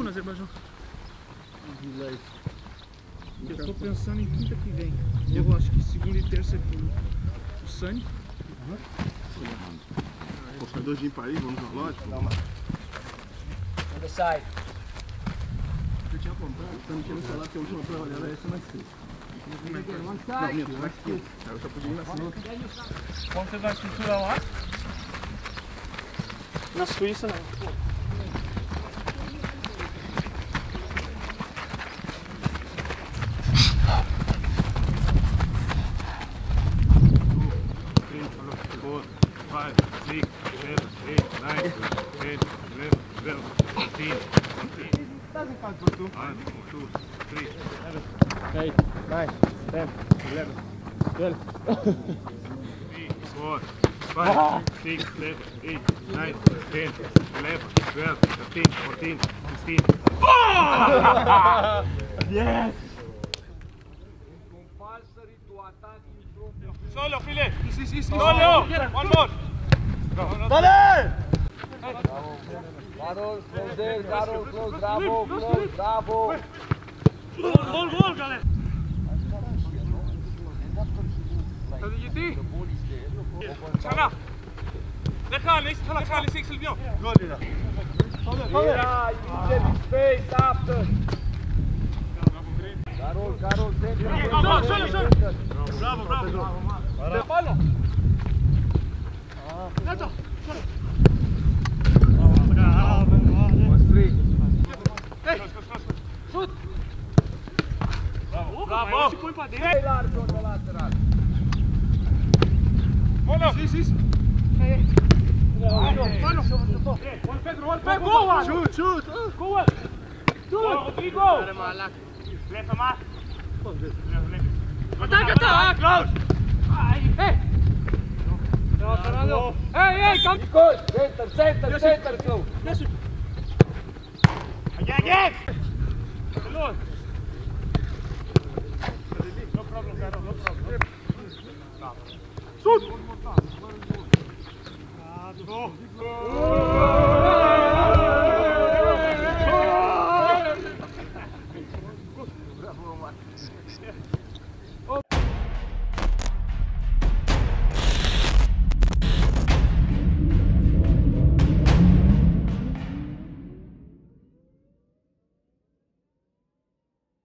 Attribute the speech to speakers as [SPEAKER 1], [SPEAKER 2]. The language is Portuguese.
[SPEAKER 1] no Azerbaijão? Eu tô pensando em quinta que vem. Eu acho que segunda e terça é pro Sunny.
[SPEAKER 2] Portador de em Paris, vamos no zoológico?
[SPEAKER 3] On the side.
[SPEAKER 2] Eu tinha comprado, então não tinha me falado que a última prova dela é essa na sexta. Não, minto, na quinta. Eu só podia ir na segunda.
[SPEAKER 1] Quando você vai estruturar lá? Na Suíça não.
[SPEAKER 2] Doesn't count for two.
[SPEAKER 4] 1, 2, 3,
[SPEAKER 2] 8, 9, 10, 11, 12.
[SPEAKER 4] 3, 4, 5, 6, 7, 8, 9, 10, 11, 12, 13, 14, 15.
[SPEAKER 2] Yes!
[SPEAKER 4] Solo, Fili! Solo! One more!
[SPEAKER 2] Dale!
[SPEAKER 3] Carol, close there, Carol, close, bravo.
[SPEAKER 1] Gol, galera!
[SPEAKER 4] Sana! Lekker, links, Silvio!
[SPEAKER 2] Gol, Lila.
[SPEAKER 3] Yeah, you need to space after. Carol, center.
[SPEAKER 4] Bravo!
[SPEAKER 1] Palo!
[SPEAKER 3] Was free.
[SPEAKER 1] Shoot!
[SPEAKER 4] Bravo!
[SPEAKER 1] Se põe pra dentro.
[SPEAKER 3] Hey, largo on the lateral.
[SPEAKER 4] Mano!
[SPEAKER 1] Pegou,
[SPEAKER 2] Shoot!
[SPEAKER 1] Gol!
[SPEAKER 4] Rodrigo! Left maar!
[SPEAKER 1] Ataca! Close! Ei, come!
[SPEAKER 3] Good, center, close.
[SPEAKER 4] Again! Alone! No problem, Carol, no problem.
[SPEAKER 1] Shoot!
[SPEAKER 4] Bravo, Max.